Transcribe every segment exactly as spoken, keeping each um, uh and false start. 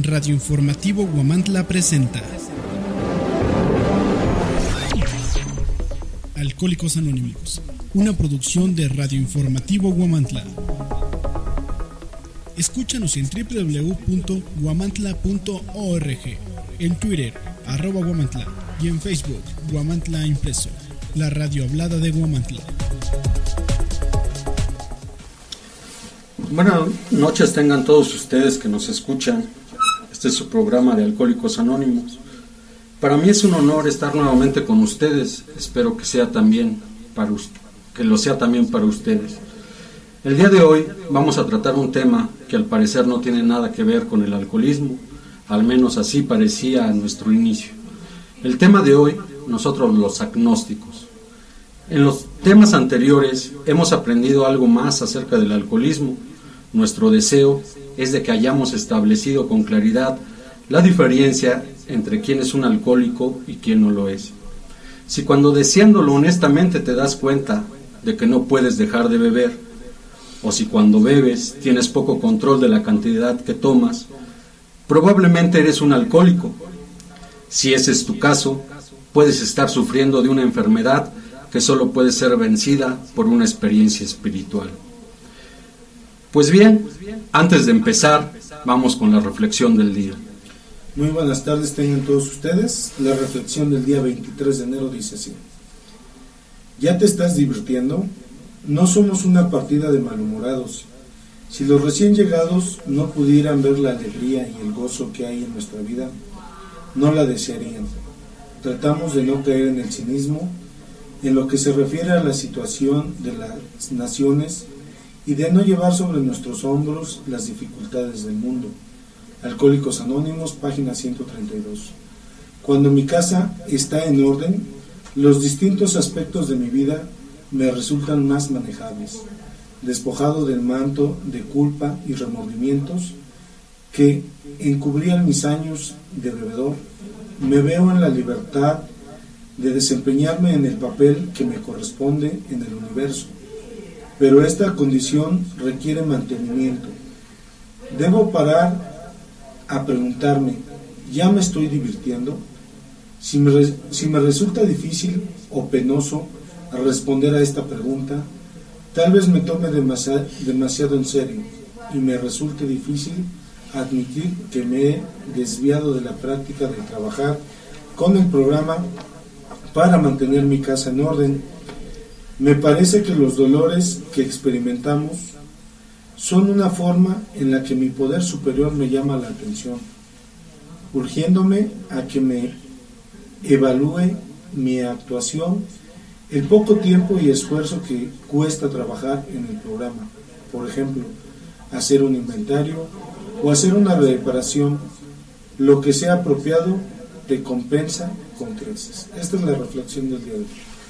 Radio Informativo Huamantla presenta Alcohólicos Anónimos, una producción de Radio Informativo Huamantla. Escúchanos en doble u doble u doble u punto huamantla punto org, en Twitter, arroba Huamantla, y en Facebook, Huamantla Impreso, la radio hablada de Huamantla. Buenas noches tengan todos ustedes que nos escuchan. Este es su programa de Alcohólicos Anónimos. Para mí es un honor estar nuevamente con ustedes. Espero que sea también para que lo sea también para ustedes. El día de hoy vamos a tratar un tema que al parecer no tiene nada que ver con el alcoholismo, al menos así parecía a nuestro inicio. El tema de hoy, nosotros los agnósticos. En los temas anteriores hemos aprendido algo más acerca del alcoholismo. Nuestro deseo es de que hayamos establecido con claridad la diferencia entre quién es un alcohólico y quién no lo es. Si cuando deseándolo honestamente te das cuenta de que no puedes dejar de beber, o si cuando bebes tienes poco control de la cantidad que tomas, probablemente eres un alcohólico. Si ese es tu caso, puedes estar sufriendo de una enfermedad que solo puede ser vencida por una experiencia espiritual. Pues bien, antes de empezar, vamos con la reflexión del día. Muy buenas tardes tengan todos ustedes. La reflexión del día veintitrés de enero dice así: ¿ya te estás divirtiendo? No somos una partida de malhumorados. Si los recién llegados no pudieran ver la alegría y el gozo que hay en nuestra vida, no la desearían. Tratamos de no caer en el cinismo en lo que se refiere a la situación de las naciones y de no llevar sobre nuestros hombros las dificultades del mundo. Alcohólicos Anónimos, página ciento treinta y dos. Cuando mi casa está en orden, los distintos aspectos de mi vida me resultan más manejables. Despojado del manto de culpa y remordimientos que encubrían mis años de bebedor, me veo en la libertad de desempeñarme en el papel que me corresponde en el universo. Pero esta condición requiere mantenimiento. Debo parar a preguntarme, ¿ya me estoy divirtiendo? Si me, re, si me resulta difícil o penoso responder a esta pregunta, tal vez me tome demasiado, demasiado en serio y me resulte difícil admitir que me he desviado de la práctica de trabajar con el programa para mantener mi casa en orden. Me parece que los dolores que experimentamos son una forma en la que mi poder superior me llama la atención, urgiéndome a que me evalúe mi actuación, el poco tiempo y esfuerzo que cuesta trabajar en el programa. Por ejemplo, hacer un inventario o hacer una reparación, lo que sea apropiado te compensa con creces. Esta es la reflexión del día de hoy.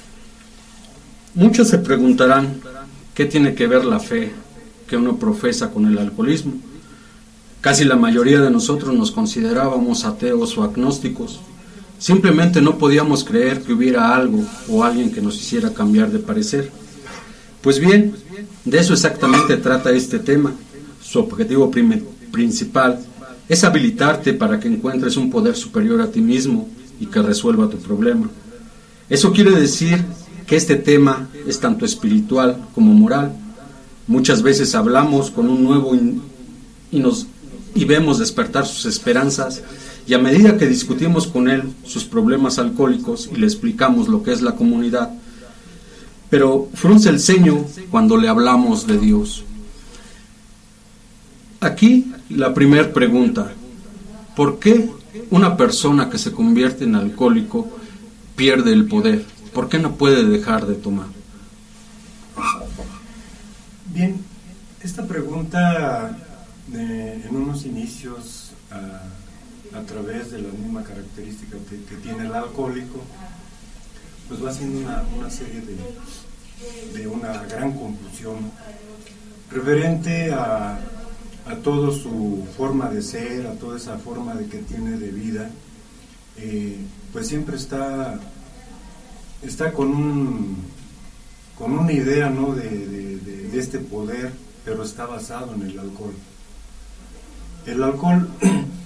Muchos se preguntarán qué tiene que ver la fe que uno profesa con el alcoholismo. Casi la mayoría de nosotros nos considerábamos ateos o agnósticos. Simplemente no podíamos creer que hubiera algo o alguien que nos hiciera cambiar de parecer. Pues bien, de eso exactamente trata este tema. Su objetivo prim- principal es habilitarte para que encuentres un poder superior a ti mismo y que resuelva tu problema. Eso quiere decir que este tema es tanto espiritual como moral. Muchas veces hablamos con un nuevo in, y, nos, y vemos despertar sus esperanzas, y a medida que discutimos con él sus problemas alcohólicos y le explicamos lo que es la comunidad, pero frunce el ceño cuando le hablamos de Dios. Aquí la primera pregunta: ¿por qué una persona que se convierte en alcohólico pierde el poder? ¿Por qué no puede dejar de tomar? Bien, esta pregunta eh, en unos inicios a, a través de la misma característica que, que tiene el alcohólico, pues va siendo una, una serie de, de una gran confusión referente a, a toda su forma de ser, a toda esa forma de que tiene de vida. Eh, pues siempre está está con un con una idea, ¿no?, de, de, de, de este poder, pero está basado en el alcohol. El alcohol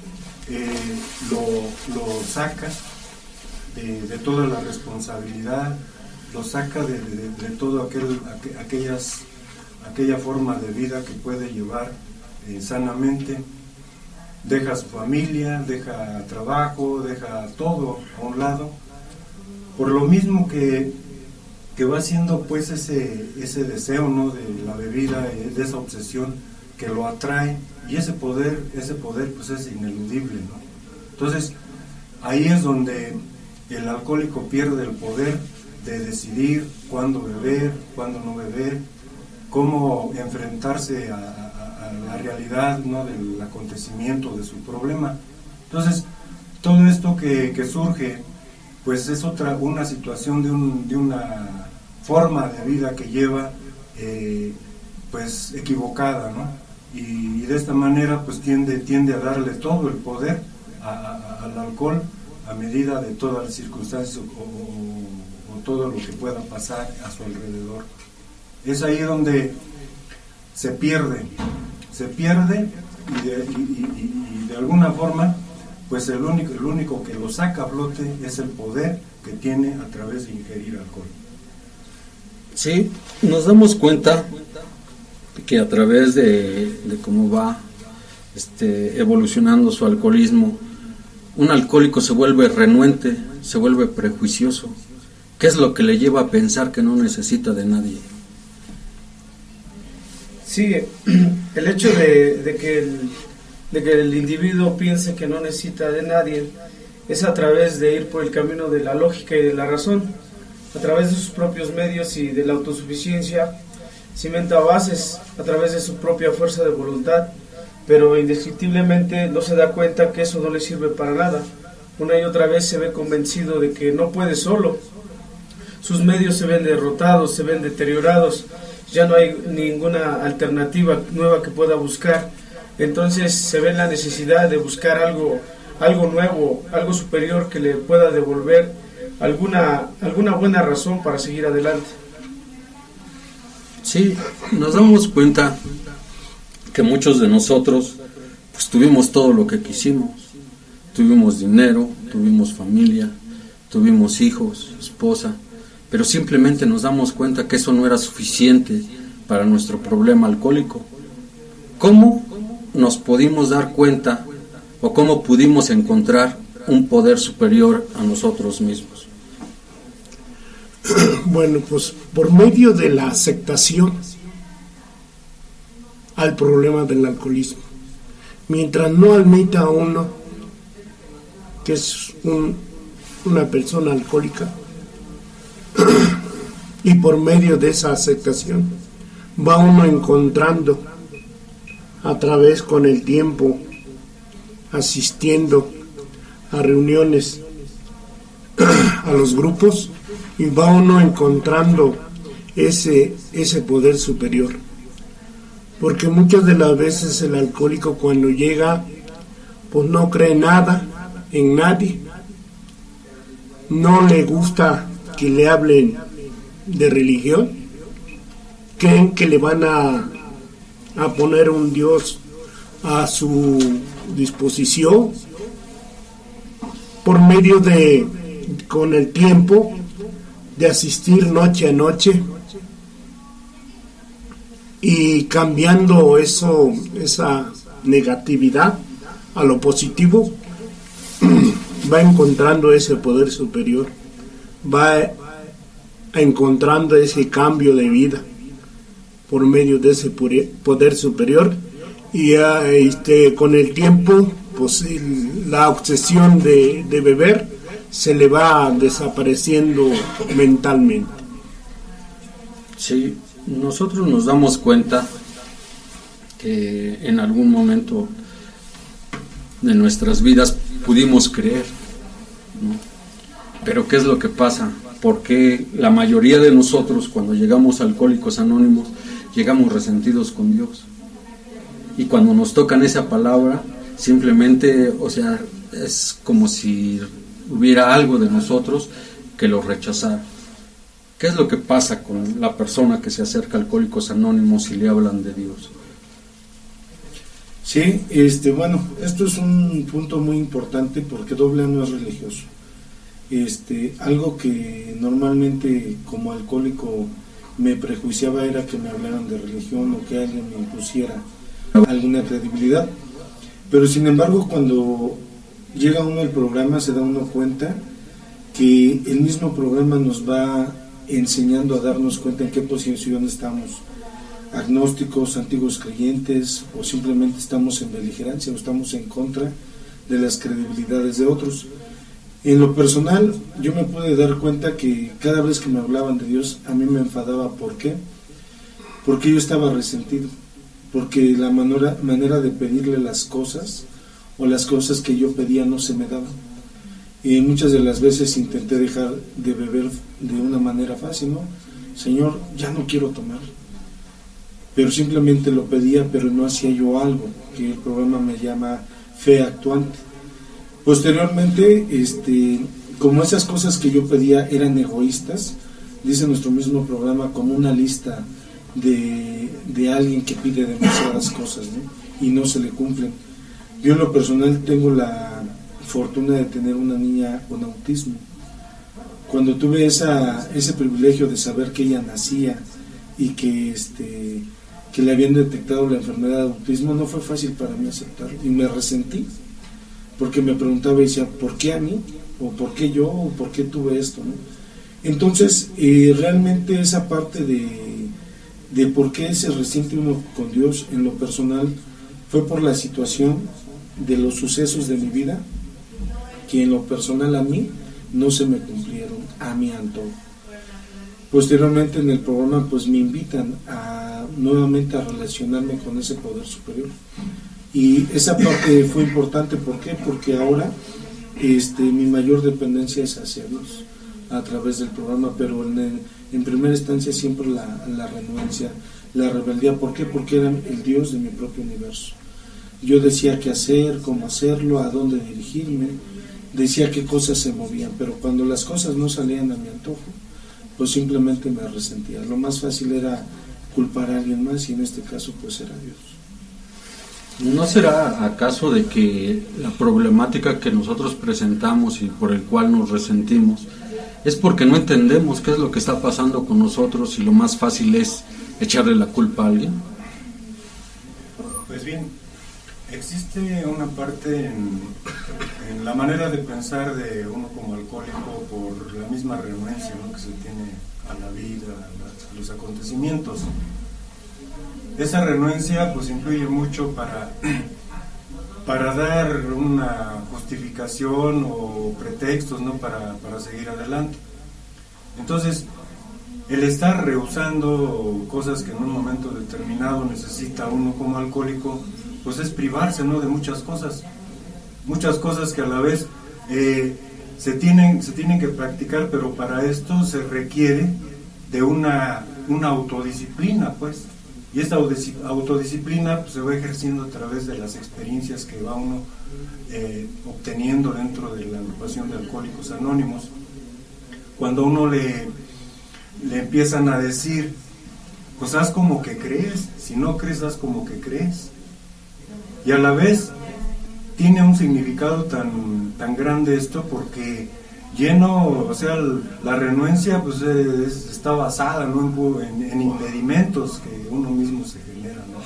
eh, lo, lo saca de, de toda la responsabilidad, lo saca de, de, de todo aquel, aqu, aquellas, aquella forma de vida que puede llevar eh, sanamente. Deja su familia, deja trabajo, deja todo a un lado, por lo mismo que, que va siendo pues ese, ese deseo, ¿no?, de la bebida, de esa obsesión que lo atrae, y ese poder, ese poder pues es ineludible, ¿no? Entonces, ahí es donde el alcohólico pierde el poder de decidir cuándo beber, cuándo no beber, cómo enfrentarse a, a, a la realidad, ¿no?, del acontecimiento de su problema. Entonces, todo esto que, que surge, pues es otra, una situación de, un, de una forma de vida que lleva, eh, pues equivocada, ¿no? Y, y de esta manera, pues tiende, tiende a darle todo el poder a, a, al alcohol a medida de todas las circunstancias o, o, o todo lo que pueda pasar a su alrededor. Es ahí donde se pierde, se pierde y de, y, y, y de alguna forma, pues el único, el único que lo saca a flote es el poder que tiene a través de ingerir alcohol. Sí, nos damos cuenta que a través de, de cómo va este, evolucionando su alcoholismo, un alcohólico se vuelve renuente, se vuelve prejuicioso. ¿Qué es lo que le lleva a pensar que no necesita de nadie? Sí, el hecho de, de, que el, de que el individuo piense que no necesita de nadie es a través de ir por el camino de la lógica y de la razón. A través de sus propios medios y de la autosuficiencia, cimenta bases a través de su propia fuerza de voluntad, pero indescriptiblemente no se da cuenta que eso no le sirve para nada. Una y otra vez se ve convencido de que no puede solo. Sus medios se ven derrotados, se ven deteriorados, ya no hay ninguna alternativa nueva que pueda buscar. Entonces se ve la necesidad de buscar algo, algo nuevo, algo superior que le pueda devolver alguna, alguna buena razón para seguir adelante. Sí, nos damos cuenta que muchos de nosotros pues tuvimos todo lo que quisimos. Tuvimos dinero, tuvimos familia, tuvimos hijos, esposa, pero simplemente nos damos cuenta que eso no era suficiente para nuestro problema alcohólico. ¿Cómo nos pudimos dar cuenta o cómo pudimos encontrar un poder superior a nosotros mismos? Bueno, pues por medio de la aceptación al problema del alcoholismo. Mientras no admita a uno que es un, una persona alcohólica, y por medio de esa aceptación va uno encontrando a través con el tiempo, asistiendo a reuniones, a los grupos, y va uno encontrando ese, ese poder superior. Porque muchas de las veces el alcohólico cuando llega, pues no cree nada en nadie, no le gusta que le hablen de religión, creen que le van a, a poner un Dios a su disposición. Por medio de, con el tiempo, de asistir noche a noche y cambiando eso, esa negatividad a lo positivo, va encontrando ese poder superior, va encontrando ese cambio de vida por medio de ese poder superior, y ya, este, con el tiempo, pues el, la obsesión de, de beber se le va desapareciendo mentalmente. Sí, nosotros nos damos cuenta que en algún momento de nuestras vidas pudimos creer, ¿no? Pero ¿qué es lo que pasa? Porque la mayoría de nosotros, cuando llegamos a Alcohólicos Anónimos, llegamos resentidos con Dios. Y cuando nos tocan esa palabra, simplemente, o sea, es como si hubiera algo de nosotros que lo rechazara. ¿Qué es lo que pasa con la persona que se acerca a Alcohólicos Anónimos y le hablan de Dios? Sí, este, bueno, esto es un punto muy importante porque doble A no es religioso. Este, algo que normalmente como alcohólico me prejuiciaba era que me hablaran de religión o que alguien me impusiera alguna credibilidad. Pero sin embargo, cuando llega uno al programa se da uno cuenta que el mismo programa nos va enseñando a darnos cuenta en qué posición estamos, agnósticos, antiguos creyentes, o simplemente estamos en beligerancia o estamos en contra de las credibilidades de otros. En lo personal, yo me pude dar cuenta que cada vez que me hablaban de Dios, a mí me enfadaba. ¿Por qué? Porque yo estaba resentido, porque la manera, manera de pedirle las cosas, o las cosas que yo pedía no se me daban. Y muchas de las veces intenté dejar de beber de una manera fácil, ¿no? Señor, ya no quiero tomar. Pero simplemente lo pedía, pero no hacía yo algo, que el programa me llama fe actuante. Posteriormente, este, como esas cosas que yo pedía eran egoístas, dice nuestro mismo programa como una lista de, de alguien que pide demasiadas cosas, ¿no? Y no se le cumplen. Yo en lo personal tengo la fortuna de tener una niña con autismo. Cuando tuve esa, ese privilegio de saber que ella nacía y que, este, que le habían detectado la enfermedad de autismo, no fue fácil para mí aceptarlo y me resentí, porque me preguntaba y decía, ¿por qué a mí? ¿O por qué yo? ¿O por qué tuve esto? ¿No? Entonces, eh, realmente esa parte de, de por qué se resiente uno con Dios en lo personal fue por la situación de los sucesos de mi vida, que en lo personal a mí no se me cumplieron a mi antojo. Posteriormente en el programa pues me invitan a nuevamente a relacionarme con ese poder superior. Y esa parte fue importante, ¿por qué? Porque ahora este, mi mayor dependencia es hacia Dios a través del programa, pero en, el, en primera instancia siempre la, la renuencia, la rebeldía. ¿Por qué? Porque era el Dios de mi propio universo. Yo decía qué hacer, cómo hacerlo, a dónde dirigirme, decía qué cosas se movían, pero cuando las cosas no salían a mi antojo, pues simplemente me resentía. Lo más fácil era culpar a alguien más y en este caso pues era Dios. ¿No será acaso de que la problemática que nosotros presentamos y por el cual nos resentimos es porque no entendemos qué es lo que está pasando con nosotros y lo más fácil es echarle la culpa a alguien? Pues bien, existe una parte en, en la manera de pensar de uno como alcohólico por la misma renuencia, ¿no?, que se tiene a la vida, a, a los acontecimientos. Esa renuencia pues influye mucho para, para dar una justificación o pretextos, ¿no?, para, para seguir adelante. Entonces, el estar rehusando cosas que en un momento determinado necesita uno como alcohólico, pues es privarse, ¿no?, de muchas cosas, muchas cosas que a la vez eh, se tienen, se tienen que practicar, pero para esto se requiere de una, una autodisciplina, pues. Y esta autodisciplina pues, se va ejerciendo a través de las experiencias que va uno eh, obteniendo dentro de la agrupación de Alcohólicos Anónimos. Cuando uno le, le empiezan a decir, pues haz como que crees, si no crees, haz como que crees. Y a la vez tiene un significado tan, tan grande esto porque lleno, o sea, la renuencia pues es, está basada, ¿no?, en, en impedimentos que uno mismo se genera, ¿no?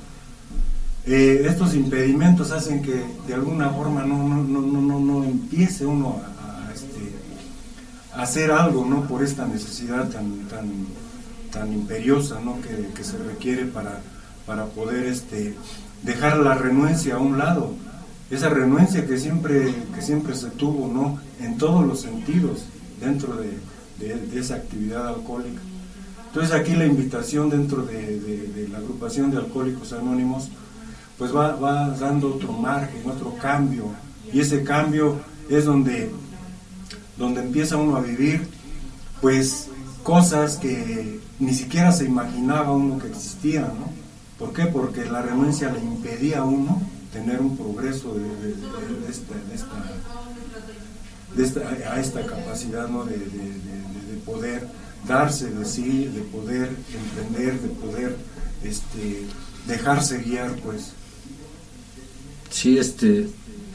Eh, estos impedimentos hacen que de alguna forma no, no, no, no, no, no empiece uno a, a, este, a hacer algo, ¿no?, por esta necesidad tan, tan, tan imperiosa, ¿no?, que, que se requiere para, para poder este, dejar la renuencia a un lado. Esa renuencia que siempre, que siempre se tuvo, ¿no?, en todos los sentidos dentro de, de, de esa actividad alcohólica. Entonces aquí la invitación dentro de, de, de la agrupación de Alcohólicos Anónimos pues va, va dando otro margen, otro cambio, y ese cambio es donde, donde empieza uno a vivir pues cosas que ni siquiera se imaginaba uno que existían, ¿no? ¿Por qué? Porque la renuncia le impedía a uno tener un progreso de, de, de, de, esta, de, esta, de esta, a esta capacidad, ¿no?, de, de, de, de poder darse de sí, de poder emprender, de poder este, dejarse guiar, pues. Sí, este,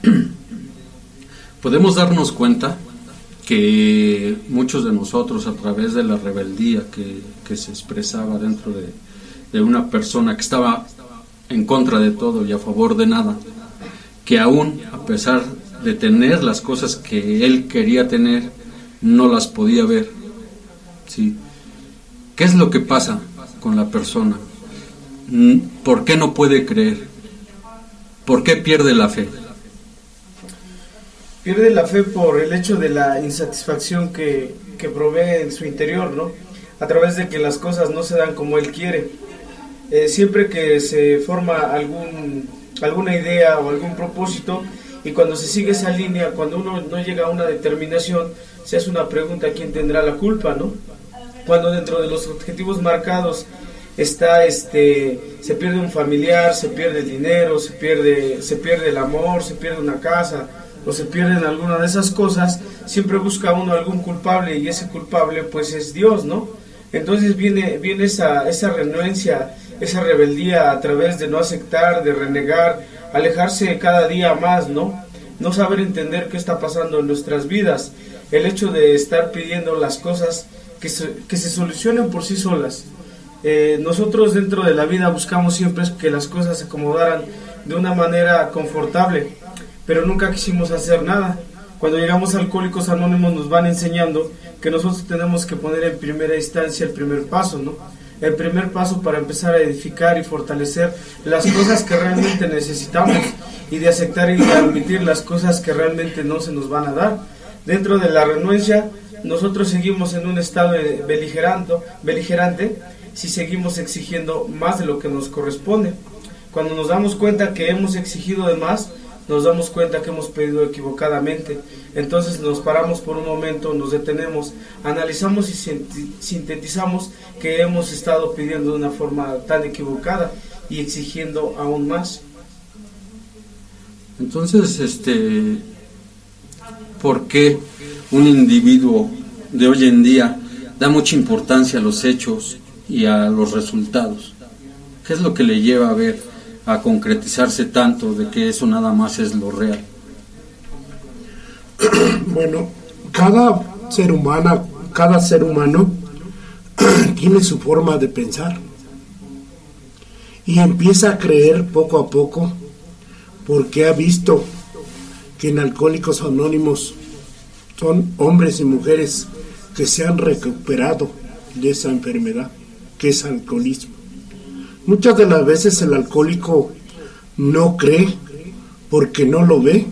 podemos darnos cuenta que muchos de nosotros, a través de la rebeldía que, que se expresaba dentro de, de una persona que estaba en contra de todo y a favor de nada, que aún a pesar de tener las cosas que él quería tener, no las podía ver. ¿Sí? ¿Qué es lo que pasa con la persona? ¿Por qué no puede creer? ¿Por qué pierde la fe? Pierde la fe por el hecho de la insatisfacción que, que provee en su interior, ¿no? A través de que las cosas no se dan como él quiere. Eh, siempre que se forma algún, alguna idea o algún propósito, y cuando se sigue esa línea, cuando uno no llega a una determinación, se hace una pregunta: ¿quién tendrá la culpa, no? Cuando dentro de los objetivos marcados está, este, se pierde un familiar, se pierde el dinero, se pierde, se pierde el amor, se pierde una casa, o se pierden alguna de esas cosas, siempre busca uno algún culpable, y ese culpable pues es Dios, ¿no? Entonces viene, viene esa, esa renuencia, esa rebeldía a través de no aceptar, de renegar, alejarse cada día más, ¿no? No saber entender qué está pasando en nuestras vidas, el hecho de estar pidiendo las cosas que se, que se solucionen por sí solas. Eh, nosotros dentro de la vida buscamos siempre que las cosas se acomodaran de una manera confortable, pero nunca quisimos hacer nada. Cuando llegamos a Alcohólicos Anónimos nos van enseñando que nosotros tenemos que poner en primera instancia el primer paso, ¿no? El primer paso para empezar a edificar y fortalecer las cosas que realmente necesitamos, y de aceptar y de admitir las cosas que realmente no se nos van a dar. Dentro de la renuencia, nosotros seguimos en un estado beligerante, beligerante si seguimos exigiendo más de lo que nos corresponde. Cuando nos damos cuenta que hemos exigido de más, nos damos cuenta que hemos pedido equivocadamente. Entonces nos paramos por un momento, nos detenemos, analizamos y sintetizamos que hemos estado pidiendo de una forma tan equivocada y exigiendo aún más. Entonces, este, ¿por qué un individuo de hoy en día da mucha importancia a los hechos y a los resultados? ¿Qué es lo que le lleva a ver, a concretizarse tanto de que eso nada más es lo real? Bueno, cada ser humano, cada ser humano tiene su forma de pensar y empieza a creer poco a poco, porque ha visto que en Alcohólicos Anónimos son hombres y mujeres que se han recuperado de esa enfermedad que es alcoholismo. Muchas de las veces el alcohólico no cree porque no lo ve.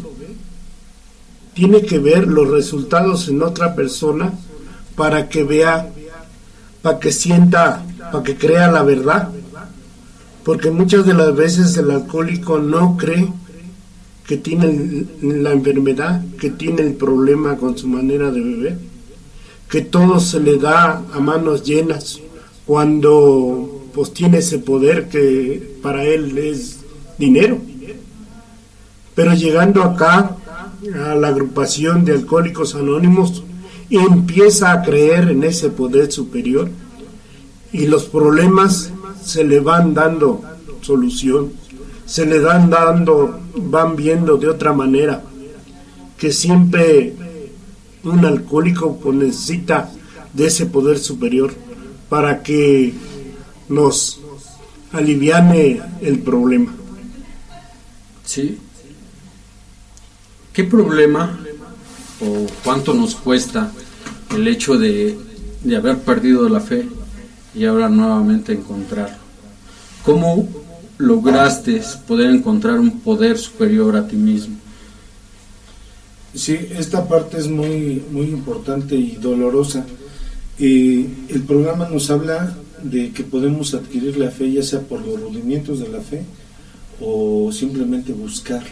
Tiene que ver los resultados en otra persona para que vea, para que sienta, para que crea la verdad. Porque muchas de las veces el alcohólico no cree que tiene la enfermedad, que tiene el problema con su manera de beber, que todo se le da a manos llenas cuando pues tiene ese poder que para él es dinero. Pero llegando acá a la agrupación de Alcohólicos Anónimos, empieza a creer en ese poder superior y los problemas se le van dando solución, se le dan dando, van viendo de otra manera, que siempre un alcohólico pues necesita de ese poder superior para que nos aliviane el problema. Sí. ¿Qué problema o cuánto nos cuesta el hecho de, de haber perdido la fe y ahora nuevamente encontrarlo? ¿Cómo lograste poder encontrar un poder superior a ti mismo? Sí, esta parte es muy, muy importante y dolorosa. Eh, el programa nos habla de que podemos adquirir la fe ya sea por los rudimentos de la fe o simplemente buscarla.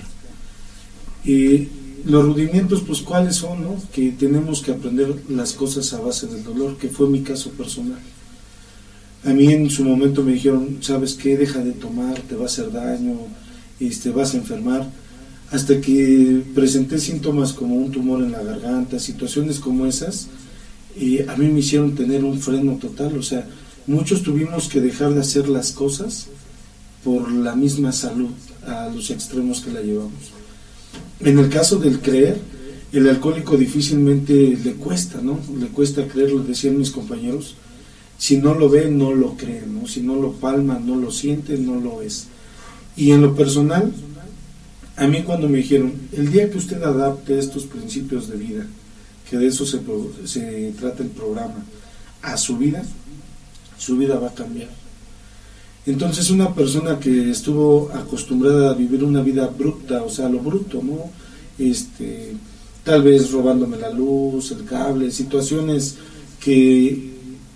Y los rudimentos, pues cuáles son, ¿no? Que tenemos que aprender las cosas a base del dolor, que fue mi caso personal. A mí en su momento me dijeron, ¿sabes qué? Deja de tomar, te va a hacer daño, este, vas a enfermar. Hasta que presenté síntomas como un tumor en la garganta, situaciones como esas, y a mí me hicieron tener un freno total. O sea, muchos tuvimos que dejar de hacer las cosas por la misma salud a los extremos que la llevamos. En el caso del creer, el alcohólico difícilmente le cuesta, ¿no? Le cuesta creer, lo decían mis compañeros. Si no lo ve, no lo cree, ¿no? Si no lo palma, no lo siente, no lo es. Y en lo personal, a mí cuando me dijeron, el día que usted adapte estos principios de vida, que de eso se, se trata el programa, a su vida, su vida va a cambiar. Entonces una persona que estuvo acostumbrada a vivir una vida abrupta, o sea, lo bruto, ¿no? Este, tal vez robándome la luz, el cable, situaciones que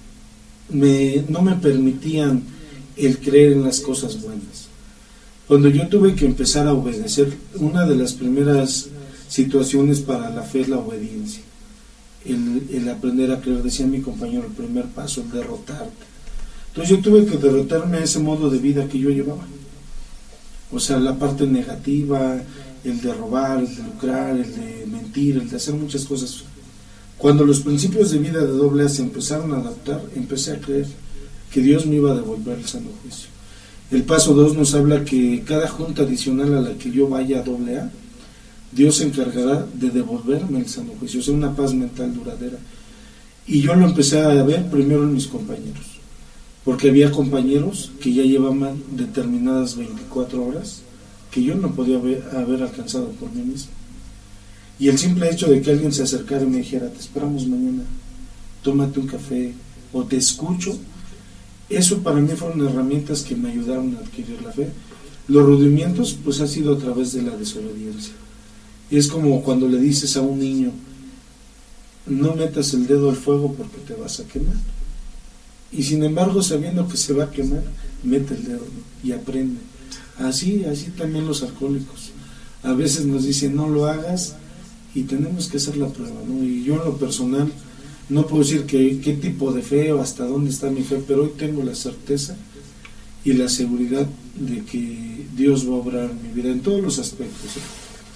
me, no me permitían el creer en las cosas buenas. Cuando yo tuve que empezar a obedecer, una de las primeras situaciones para la fe es la obediencia. El, el aprender a creer, decía mi compañero, el primer paso, el derrotarte. Entonces yo tuve que derrotarme a ese modo de vida que yo llevaba. O sea, la parte negativa, el de robar, el de lucrar, el de mentir, el de hacer muchas cosas. Cuando los principios de vida de doble A se empezaron a adaptar, empecé a creer que Dios me iba a devolver el sano juicio. El paso dos nos habla que cada junta adicional a la que yo vaya a doble A, Dios se encargará de devolverme el sano juicio, o sea, una paz mental duradera. Y yo lo empecé a ver primero en mis compañeros, porque había compañeros que ya llevaban determinadas veinticuatro horas que yo no podía haber, haber alcanzado por mí mismo. Y el simple hecho de que alguien se acercara y me dijera, te esperamos mañana, tómate un café, o te escucho, eso para mí fueron herramientas que me ayudaron a adquirir la fe. Los rudimentos, pues ha sido a través de la desobediencia. Y es como cuando le dices a un niño, no metas el dedo al fuego porque te vas a quemar. Y sin embargo, sabiendo que se va a quemar, mete el dedo, ¿no? Y aprende. Así, así también los alcohólicos. A veces nos dicen, no lo hagas, y tenemos que hacer la prueba, ¿no? Y yo en lo personal, no puedo decir que, qué tipo de fe o hasta dónde está mi fe, pero hoy tengo la certeza y la seguridad de que Dios va a obrar en mi vida en todos los aspectos, ¿eh?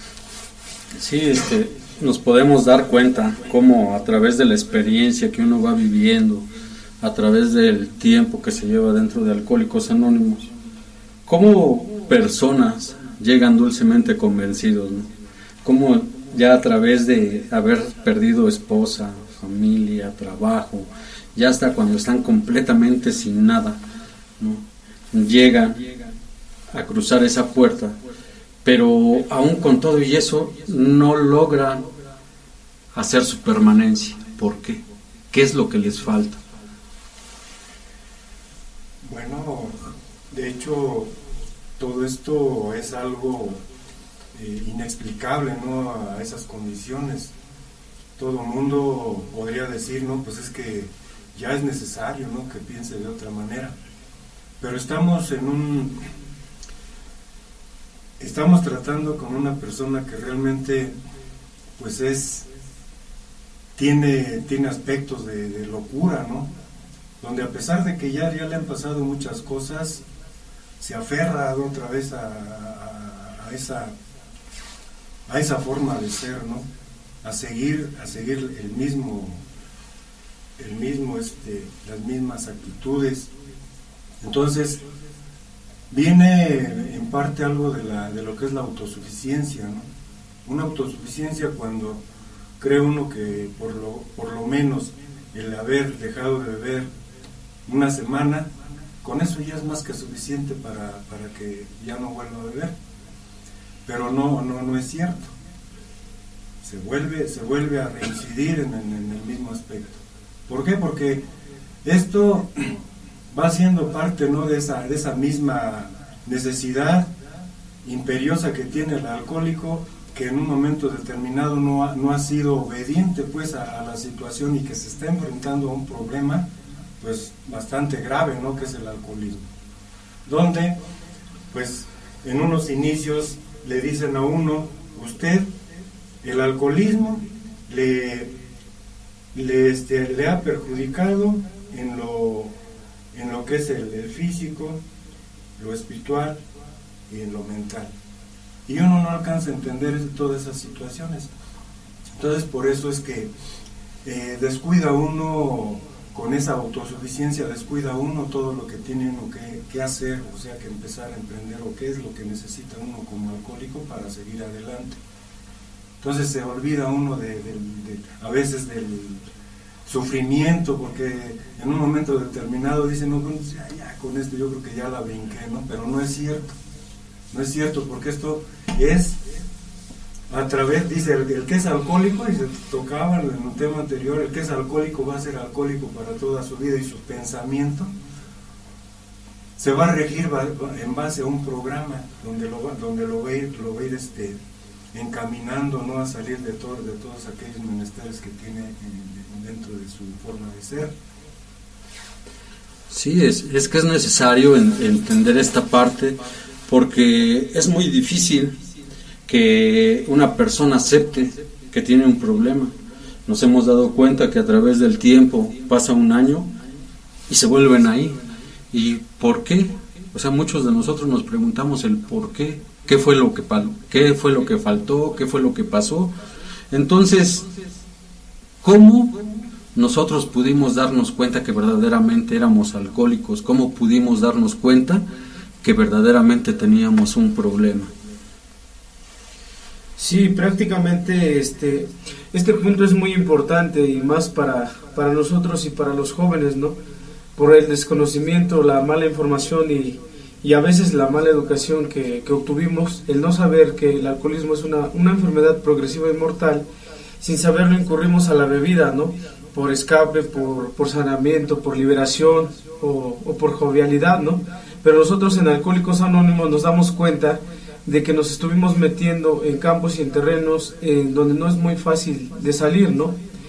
Sí, este, nos podemos dar cuenta cómo a través de la experiencia que uno va viviendo, a través del tiempo que se lleva dentro de Alcohólicos Anónimos, cómo personas llegan dulcemente convencidos, ¿no? Cómo ya a través de haber perdido esposa, familia, trabajo, ya hasta cuando están completamente sin nada, ¿no? Llegan a cruzar esa puerta, pero aún con todo y eso no logran hacer su permanencia. ¿Por qué? ¿Qué es lo que les falta? Bueno, de hecho, todo esto es algo eh, inexplicable, ¿no? A esas condiciones. Todo el mundo podría decir, no, pues es que ya es necesario, ¿no?, que piense de otra manera. Pero estamos en un... Estamos tratando con una persona que realmente, pues es... Tiene, tiene aspectos de, de locura, ¿no? Donde a pesar de que ya, ya le han pasado muchas cosas, se aferra otra vez a, a, a esa a esa forma de ser, ¿no? A seguir, a seguir el mismo, el mismo, este, las mismas actitudes. Entonces, viene en parte algo de la, de lo que es la autosuficiencia, ¿no? Una autosuficiencia cuando cree uno que por lo, por lo menos el haber dejado de beber una semana, con eso ya es más que suficiente para, para que ya no vuelva a beber. Pero no, no, no es cierto. Se vuelve, se vuelve a reincidir en, en, en el mismo aspecto. ¿Por qué? Porque esto va siendo parte, ¿no?, de esa, de esa misma necesidad imperiosa que tiene el alcohólico, que en un momento determinado no ha, no ha sido obediente pues a, a la situación y que se está enfrentando a un problema pues bastante grave, ¿no?, que es el alcoholismo, donde pues en unos inicios le dicen a uno, usted el alcoholismo le, le, este, le ha perjudicado en lo, en lo que es el, el físico, lo espiritual y en lo mental. Y uno no alcanza a entender todas esas situaciones. Entonces por eso es que eh, descuida uno con esa autosuficiencia descuida uno todo lo que tiene uno que, que hacer, o sea, que empezar a emprender o qué es lo que necesita uno como alcohólico para seguir adelante. Entonces se olvida uno de, de, de a veces del sufrimiento, porque en un momento determinado dicen, no, ya, ya con esto yo creo que ya la brinqué, ¿no? Pero no es cierto, no es cierto, porque esto es a través, dice, el, el que es alcohólico, y se tocaba en un tema anterior, el que es alcohólico va a ser alcohólico para toda su vida, y su pensamiento se va a regir en base a un programa donde lo va, donde lo va a ir, lo va a ir este, encaminando, ¿no?, a salir de, todo, de todos aquellos menesteres que tiene en, dentro de su forma de ser. Sí, es, es que es necesario en, entender esta parte, porque es muy difícil que una persona acepte que tiene un problema. Nos hemos dado cuenta que a través del tiempo pasa un año y se vuelven ahí. ¿Y por qué? O sea, muchos de nosotros nos preguntamos el por qué, qué fue lo que qué fue lo que faltó, qué fue lo que pasó. Entonces, ¿cómo nosotros pudimos darnos cuenta que verdaderamente éramos alcohólicos? ¿Cómo pudimos darnos cuenta que verdaderamente teníamos un problema? Sí, prácticamente este este punto es muy importante, y más para, para nosotros y para los jóvenes, ¿no? Por el desconocimiento, la mala información y, y a veces la mala educación que, que obtuvimos, el no saber que el alcoholismo es una, una enfermedad progresiva y mortal. Sin saberlo incurrimos a la bebida, ¿no? Por escape, por, por sanamiento, por liberación o, o por jovialidad, ¿no? Pero nosotros en Alcohólicos Anónimos nos damos cuenta de que nos estuvimos metiendo en campos y en terrenos en donde no es muy fácil de salir, ¿no?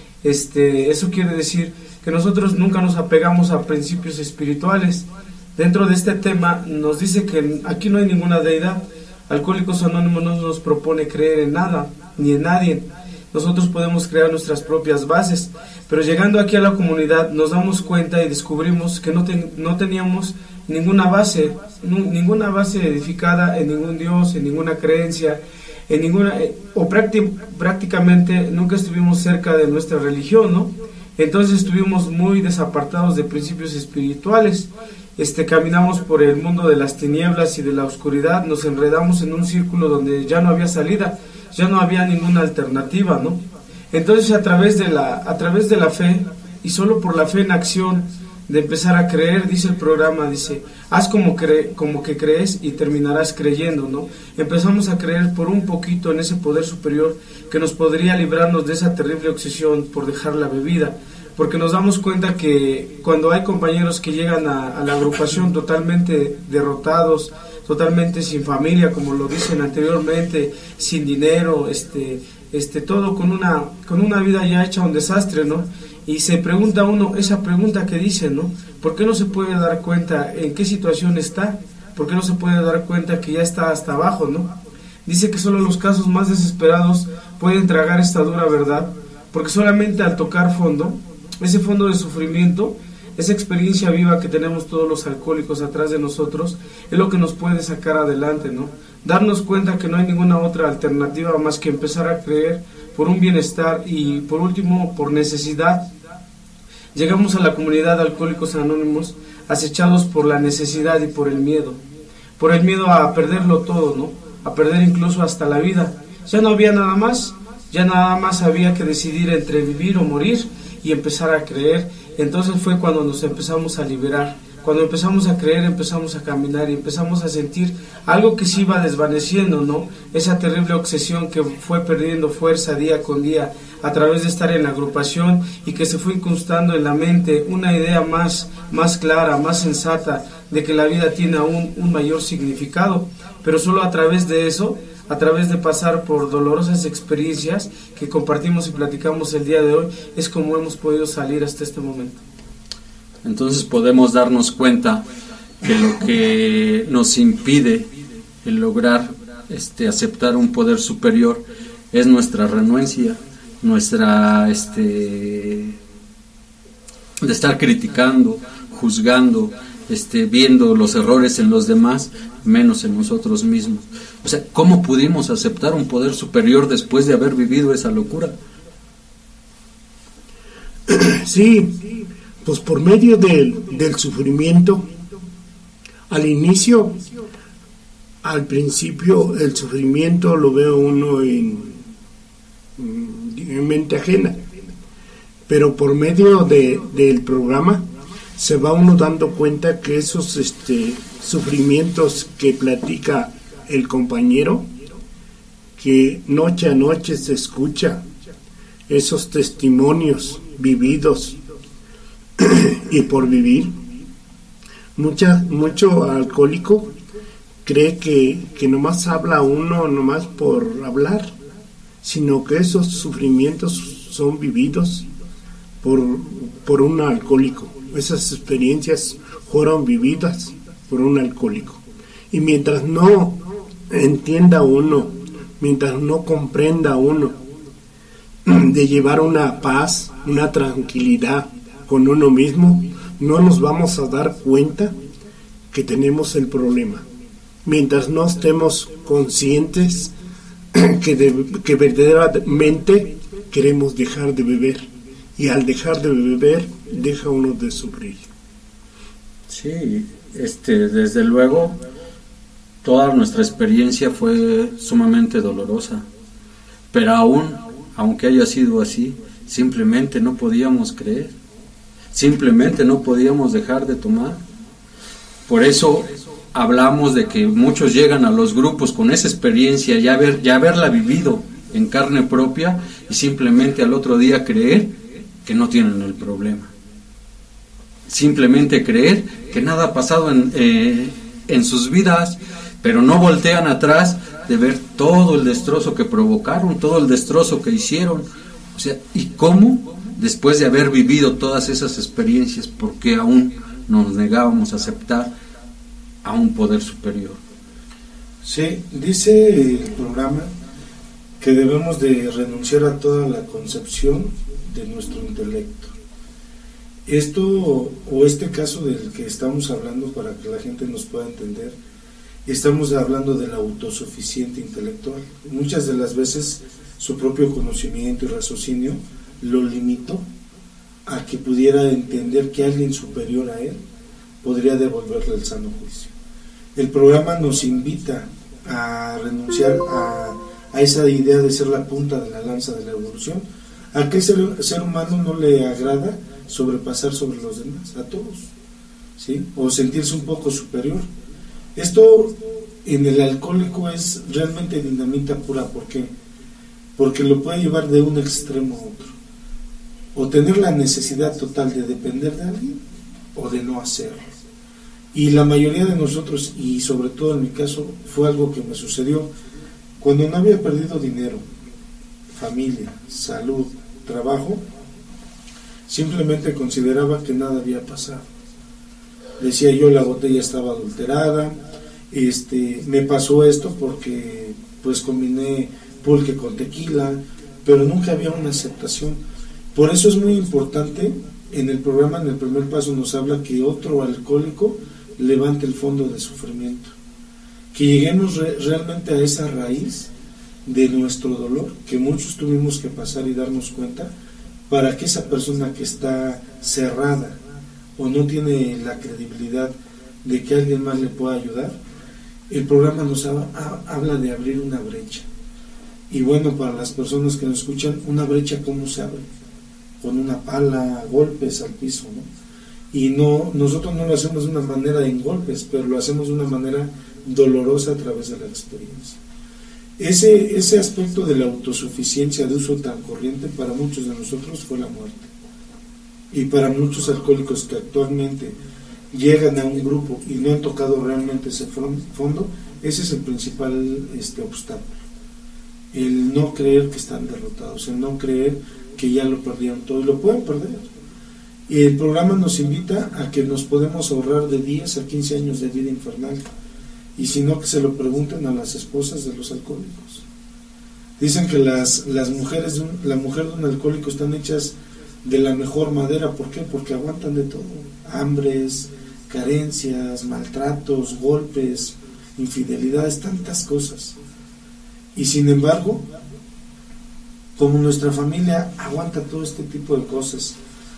Este, eso quiere decir que nosotros nunca nos apegamos a principios espirituales. Dentro de este tema nos dice que aquí no hay ninguna deidad. Alcohólicos Anónimos no nos propone creer en nada, ni en nadie. Nosotros podemos crear nuestras propias bases, pero llegando aquí a la comunidad nos damos cuenta y descubrimos que no, ten, no teníamos ninguna base, no, ninguna base edificada en ningún Dios, en ninguna creencia, en ninguna, eh, o prácti, prácticamente nunca estuvimos cerca de nuestra religión, ¿no? Entonces estuvimos muy desapartados de principios espirituales. Este, caminamos por el mundo de las tinieblas y de la oscuridad, nos enredamos en un círculo donde ya no había salida, ya no había ninguna alternativa, ¿no? Entonces a través de la, a través de la fe, y solo por la fe en acción, de empezar a creer, dice el programa, dice, haz como, cre como que crees y terminarás creyendo, ¿no? Empezamos a creer por un poquito en ese poder superior que nos podría librarnos de esa terrible obsesión por dejar la bebida, porque nos damos cuenta que cuando hay compañeros que llegan a, a la agrupación totalmente derrotados, totalmente sin familia, como lo dicen anteriormente, sin dinero, este, este, todo con una, con una vida ya hecha un desastre, ¿no? Y se pregunta uno, esa pregunta que dice, ¿no? ¿Por qué no se puede dar cuenta en qué situación está? ¿Por qué no se puede dar cuenta que ya está hasta abajo, ¿no? Dice que solo los casos más desesperados pueden tragar esta dura verdad, porque solamente al tocar fondo, ese fondo de sufrimiento, esa experiencia viva que tenemos todos los alcohólicos atrás de nosotros, es lo que nos puede sacar adelante, ¿no? Darnos cuenta que no hay ninguna otra alternativa más que empezar a creer por un bienestar y, por último, por necesidad. Llegamos a la comunidad de Alcohólicos Anónimos acechados por la necesidad y por el miedo, por el miedo a perderlo todo, ¿no? A perder incluso hasta la vida. Ya no había nada más, ya nada más había que decidir entre vivir o morir y empezar a creer. Entonces fue cuando nos empezamos a liberar. Cuando empezamos a creer, empezamos a caminar y empezamos a sentir algo que se iba desvaneciendo, ¿no? Esa terrible obsesión que fue perdiendo fuerza día con día a través de estar en la agrupación y que se fue incrustando en la mente una idea más, más clara, más sensata de que la vida tiene aún un mayor significado. Pero solo a través de eso, a través de pasar por dolorosas experiencias que compartimos y platicamos el día de hoy, es como hemos podido salir hasta este momento. Entonces podemos darnos cuenta que lo que nos impide el lograr este, aceptar un poder superior es nuestra renuencia, nuestra este, de estar criticando, juzgando, este, viendo los errores en los demás, menos en nosotros mismos. O sea, ¿cómo pudimos aceptar un poder superior después de haber vivido esa locura? Sí, Pues por medio del, del sufrimiento, al inicio, al principio, el sufrimiento lo veo uno en, en mente ajena, pero por medio de, del programa se va uno dando cuenta que esos este, sufrimientos que platica el compañero, que noche a noche se escucha esos testimonios vividos y por vivir, mucha, mucho alcohólico cree que, que nomás habla uno nomás por hablar, sino que esos sufrimientos son vividos por, por un alcohólico. Esas experiencias fueron vividas por un alcohólico. Y mientras no entienda uno, mientras no comprenda uno de llevar una paz, una tranquilidad con uno mismo, no nos vamos a dar cuenta que tenemos el problema. Mientras no estemos conscientes que, de, que verdaderamente queremos dejar de beber, y al dejar de beber deja uno de sufrir. Sí, este, desde luego toda nuestra experiencia fue sumamente dolorosa, pero aún, aunque haya sido así, simplemente no podíamos creer, simplemente no podíamos dejar de tomar. Por eso hablamos de que muchos llegan a los grupos con esa experiencia, ya, haber, ya haberla vivido en carne propia, y simplemente al otro día creer que no tienen el problema. Simplemente creer que nada ha pasado en, eh, en sus vidas, pero no voltean atrás de ver todo el destrozo que provocaron, todo el destrozo que hicieron. O sea, ¿y cómo? Después de haber vivido todas esas experiencias, ¿por qué aún nos negábamos a aceptar a un poder superior? Sí, dice el programa que debemos de renunciar a toda la concepción de nuestro intelecto. Esto o este caso del que estamos hablando, para que la gente nos pueda entender, estamos hablando del autosuficiente intelectual. Muchas de las veces su propio conocimiento y raciocinio lo limitó a que pudiera entender que alguien superior a él podría devolverle el sano juicio. El programa nos invita a renunciar a, a esa idea de ser la punta de la lanza de la evolución. ¿A qué ser, ser humano no le agrada sobrepasar sobre los demás? A todos, ¿sí? O sentirse un poco superior. Esto en el alcohólico es realmente dinamita pura. ¿Por qué? Porque lo puede llevar de un extremo a otro. O tener la necesidad total de depender de alguien, o de no hacerlo. Y la mayoría de nosotros, y sobre todo en mi caso, fue algo que me sucedió cuando no había perdido dinero, familia, salud, trabajo. Simplemente consideraba que nada había pasado. Decía yo, la botella estaba adulterada, este, me pasó esto porque pues combiné pulque con tequila, pero nunca había una aceptación. Por eso es muy importante, en el programa, en el primer paso nos habla que otro alcohólico levante el fondo de sufrimiento, que lleguemos re- realmente a esa raíz de nuestro dolor, que muchos tuvimos que pasar y darnos cuenta, para que esa persona que está cerrada o no tiene la credibilidad de que alguien más le pueda ayudar, el programa nos ha, ha, habla de abrir una brecha. Y bueno, para las personas que nos escuchan, una brecha, ¿cómo se abre? Con una pala, golpes al piso, ¿no? Y no, nosotros no lo hacemos de una manera en golpes, pero lo hacemos de una manera dolorosa a través de la experiencia. Ese, ese aspecto de la autosuficiencia de uso tan corriente para muchos de nosotros fue la muerte. Y para muchos alcohólicos que actualmente llegan a un grupo y no han tocado realmente ese fondo, ese es el principal este, obstáculo. El no creer que están derrotados, el no creer que ya lo perdieron todo, y lo pueden perder. Y el programa nos invita a que nos podemos ahorrar de diez a quince años de vida infernal. Y si no, que se lo pregunten a las esposas de los alcohólicos. Dicen que las, las mujeres de un, la mujer de un alcohólico están hechas de la mejor madera. ¿Por qué? Porque aguantan de todo: hambres, carencias, maltratos, golpes, infidelidades, tantas cosas. Y sin embargo, como nuestra familia aguanta todo este tipo de cosas,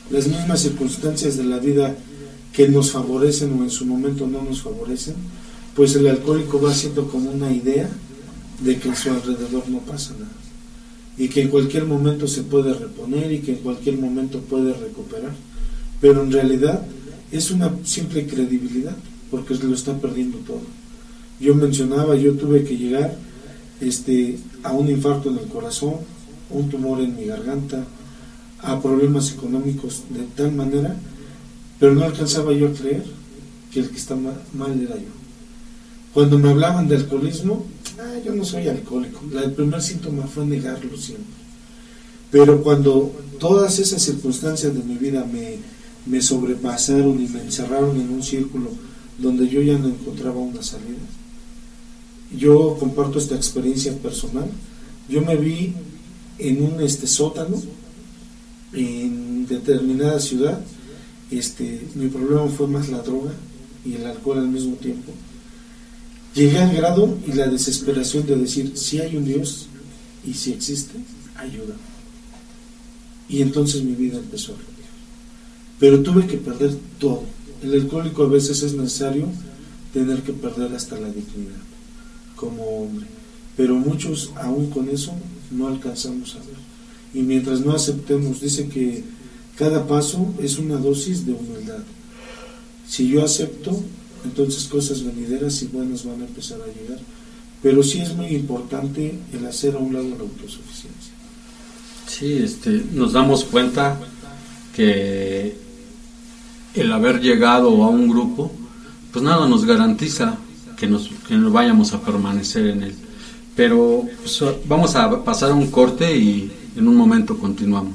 las mismas circunstancias de la vida que nos favorecen o en su momento no nos favorecen, pues el alcohólico va haciendo como una idea de que en su alrededor no pasa nada y que en cualquier momento se puede reponer y que en cualquier momento puede recuperar, pero en realidad es una simple credibilidad porque lo está perdiendo todo. Yo mencionaba, yo tuve que llegar este, a un infarto en el corazón, un tumor en mi garganta, a problemas económicos de tal manera, pero no alcanzaba yo a creer que el que está mal, mal era yo. Cuando me hablaban de alcoholismo, ah, yo no soy alcohólico. El primer síntoma fue negarlo siempre. Pero cuando todas esas circunstancias de mi vida me, me sobrepasaron y me encerraron en un círculo donde yo ya no encontraba una salida, yo comparto esta experiencia personal. Yo me vi en un este sótano en determinada ciudad. Este, mi problema fue más la droga y el alcohol al mismo tiempo. Llegué al grado y la desesperación de decir, si hay un Dios y si existe, ayuda. Y entonces mi vida empezó a cambiar. Pero tuve que perder todo. El alcohólico a veces es necesario tener que perder hasta la dignidad como hombre. Pero muchos aún con eso no alcanzamos a ver. Y mientras no aceptemos, dice que cada paso es una dosis de humildad. Si yo acepto, entonces cosas venideras y buenas van a empezar a llegar. Pero sí es muy importante el hacer a un lado la autosuficiencia. Sí, este, nos damos cuenta que el haber llegado a un grupo, pues nada nos garantiza que nos, que nos vayamos a permanecer en él. Pero pues, vamos a pasar a un corte y en un momento continuamos.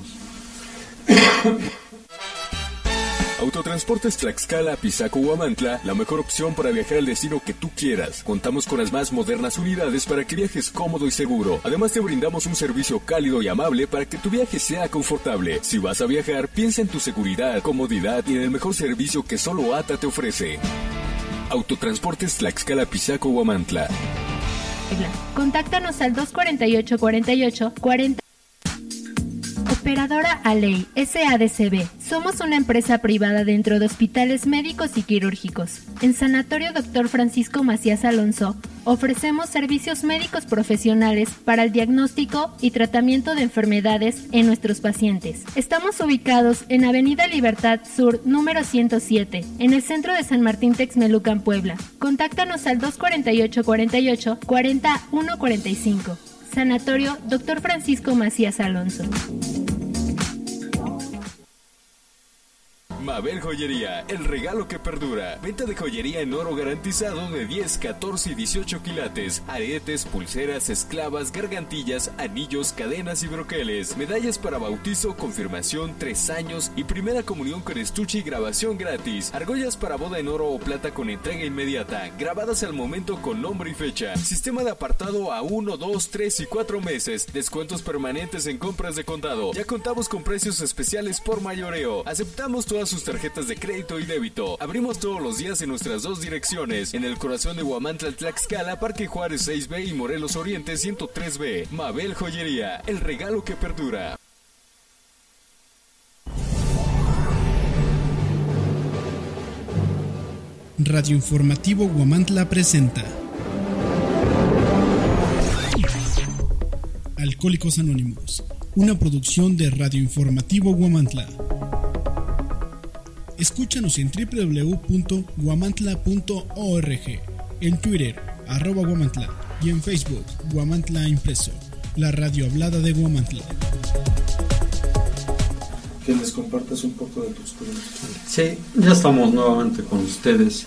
Autotransportes Tlaxcala, Pisaco, Huamantla, la mejor opción para viajar al destino que tú quieras. Contamos con las más modernas unidades para que viajes cómodo y seguro. Además te brindamos un servicio cálido y amable para que tu viaje sea confortable. Si vas a viajar, piensa en tu seguridad, comodidad y en el mejor servicio que solo A T A te ofrece. Autotransportes Tlaxcala, Pisaco, Huamantla. Contáctanos al dos cuarenta y ocho, cuarenta y ocho, cuarenta. Operadora Aley, S A D C B. Somos una empresa privada dentro de hospitales médicos y quirúrgicos. En Sanatorio Doctor Francisco Macías Alonso, ofrecemos servicios médicos profesionales para el diagnóstico y tratamiento de enfermedades en nuestros pacientes. Estamos ubicados en Avenida Libertad Sur, número ciento siete, en el centro de San Martín Texmelucan, Puebla. Contáctanos al dos cuarenta y ocho, cuarenta y ocho, cuarenta, uno cuarenta y cinco. Sanatorio Doctor Francisco Macías Alonso. Mabel Joyería, el regalo que perdura. Venta de joyería en oro garantizado de diez, catorce y dieciocho quilates. Aretes, pulseras, esclavas, gargantillas, anillos, cadenas y broqueles. Medallas para bautizo, confirmación, tres años y primera comunión con estuche y grabación gratis. Argollas para boda en oro o plata con entrega inmediata, grabadas al momento con nombre y fecha. Sistema de apartado a uno, dos, tres y cuatro meses. Descuentos permanentes en compras de contado. Ya contamos con precios especiales por mayoreo. Aceptamos todas sus tarjetas de crédito y débito. Abrimos todos los días en nuestras dos direcciones, en el corazón de Huamantla, Tlaxcala, Parque Juárez seis B y Morelos Oriente ciento tres B. Mabel Joyería, el regalo que perdura. Radio Informativo Huamantla presenta Alcohólicos Anónimos, una producción de Radio Informativo Huamantla. Escúchanos en doble u doble u doble u punto guamantla punto org, en Twitter, arroba Huamantla, y en Facebook, Huamantla Impreso, la radio hablada de Huamantla. Que les compartas un poco de tu experiencia. Sí, ya estamos nuevamente con ustedes.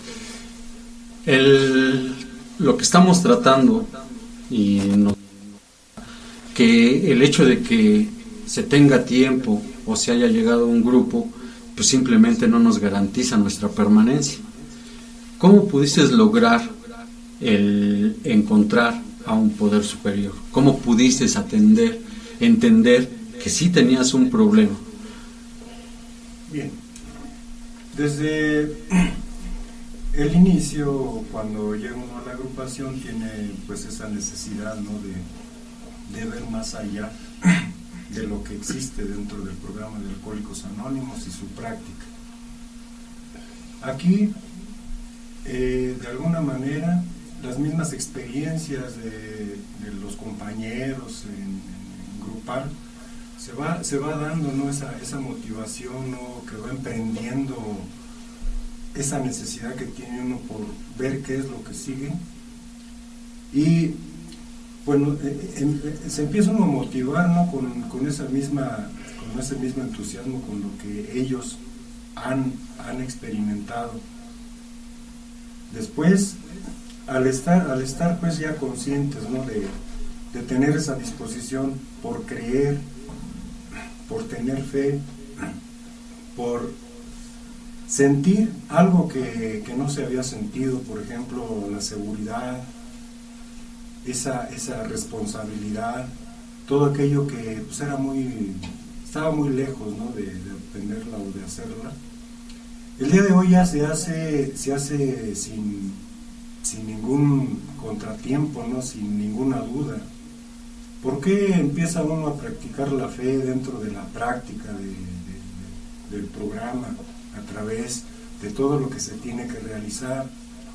El, lo que estamos tratando, y no, que el hecho de que se tenga tiempo o se haya llegado a un grupo, pues simplemente no nos garantiza nuestra permanencia. ¿Cómo pudiste lograr el encontrar a un poder superior? ¿Cómo pudiste atender, entender que sí tenías un problema? Bien, desde el inicio, cuando llega uno a la agrupación, tiene pues esa necesidad, ¿no?, de, de ver más allá de lo que existe dentro del programa de Alcohólicos Anónimos y su práctica. Aquí, eh, de alguna manera, las mismas experiencias de, de los compañeros en, en grupal, se va, se va dando, ¿no?, esa, esa motivación, ¿no?, que va emprendiendo esa necesidad que tiene uno por ver qué es lo que sigue. Y bueno, eh, eh, se empieza uno a motivar, ¿no?, con, con, esa misma, con ese mismo entusiasmo con lo que ellos han, han experimentado. Después, al estar, al estar pues ya conscientes, ¿no?, de, de tener esa disposición por creer, por tener fe, por sentir algo que, que no se había sentido, por ejemplo, la seguridad, esa, esa responsabilidad, todo aquello que pues, era muy, estaba muy lejos, ¿no?, de, de obtenerla o de hacerla. El día de hoy ya se hace, se hace sin, sin ningún contratiempo, ¿no?, sin ninguna duda. ¿Por qué empieza uno a practicar la fe dentro de la práctica de, de, de, del programa, a través de todo lo que se tiene que realizar?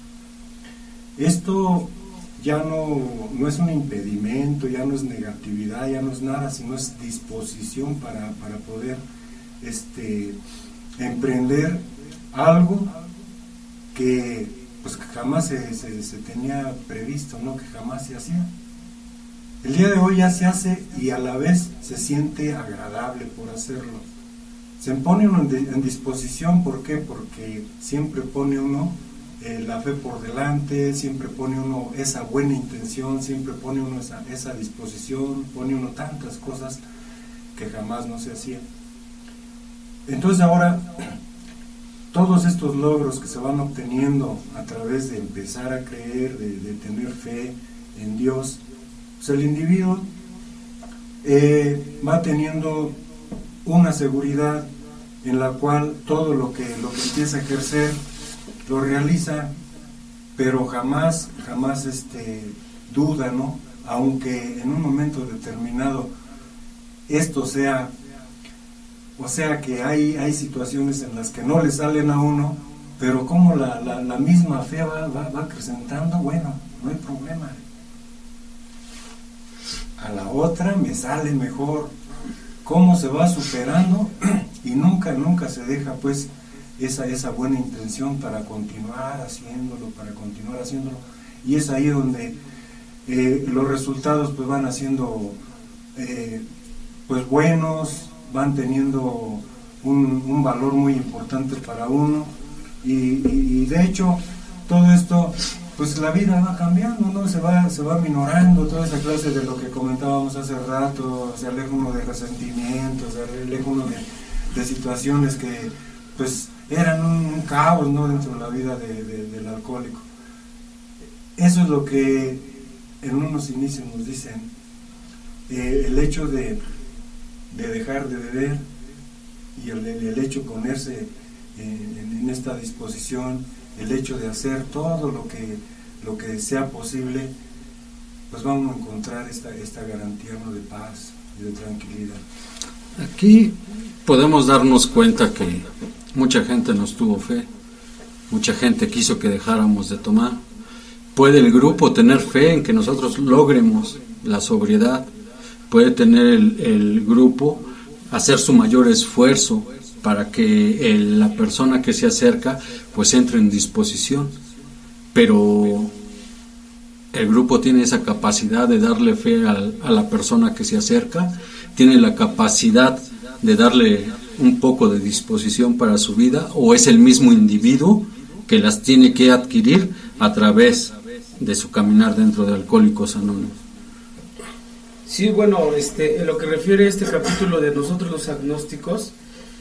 Esto ya no, no es un impedimento, ya no es negatividad, ya no es nada, sino es disposición para, para poder este, emprender algo que pues jamás se, se, se tenía previsto, ¿no?, que jamás se hacía. El día de hoy ya se hace y a la vez se siente agradable por hacerlo. Se pone uno en, en disposición, ¿por qué? Porque siempre pone uno eh, la fe por delante, siempre pone uno esa buena intención, siempre pone uno esa, esa disposición, pone uno tantas cosas que jamás no se hacían. Entonces ahora, todos estos logros que se van obteniendo a través de empezar a creer, de, de tener fe en Dios, pues el individuo eh, va teniendo una seguridad en la cual todo lo que, lo que empieza a ejercer lo realiza, pero jamás, jamás este, duda, ¿no?, aunque en un momento determinado esto sea, o sea que hay, hay situaciones en las que no le salen a uno, pero como la, la, la misma fe va, va, va acrecentando, bueno, no hay problema. A la otra me sale mejor. Cómo se va superando y nunca, nunca se deja pues esa, esa buena intención para continuar haciéndolo, para continuar haciéndolo. Y es ahí donde eh, los resultados pues van haciendo eh, pues buenos, van teniendo un, un valor muy importante para uno. Y, y, y de hecho todo esto, pues la vida va cambiando, ¿no? Se va, se va minorando toda esa clase de lo que comentábamos hace rato, se aleja uno de resentimientos, se aleja uno de, de situaciones que pues eran un, un caos, ¿no?, dentro de la vida de, de, del alcohólico. Eso es lo que en unos inicios nos dicen, eh, el hecho de, de dejar de beber y el, el hecho de ponerse eh, en, en esta disposición, el hecho de hacer todo lo que, lo que sea posible, pues vamos a encontrar esta, esta garantía, ¿no?, de paz y de tranquilidad. Aquí podemos darnos cuenta que mucha gente nos tuvo fe, mucha gente quiso que dejáramos de tomar. Puede el grupo tener fe en que nosotros logremos la sobriedad, puede tener el, el grupo hacer su mayor esfuerzo para que el, la persona que se acerca pues entre en disposición, pero el grupo tiene esa capacidad de darle fe a, a la persona que se acerca, tiene la capacidad de darle un poco de disposición para su vida, o es el mismo individuo que las tiene que adquirir a través de su caminar dentro de Alcohólicos Anónimos. Sí, bueno, este, en lo que refiere a este capítulo de nosotros los agnósticos,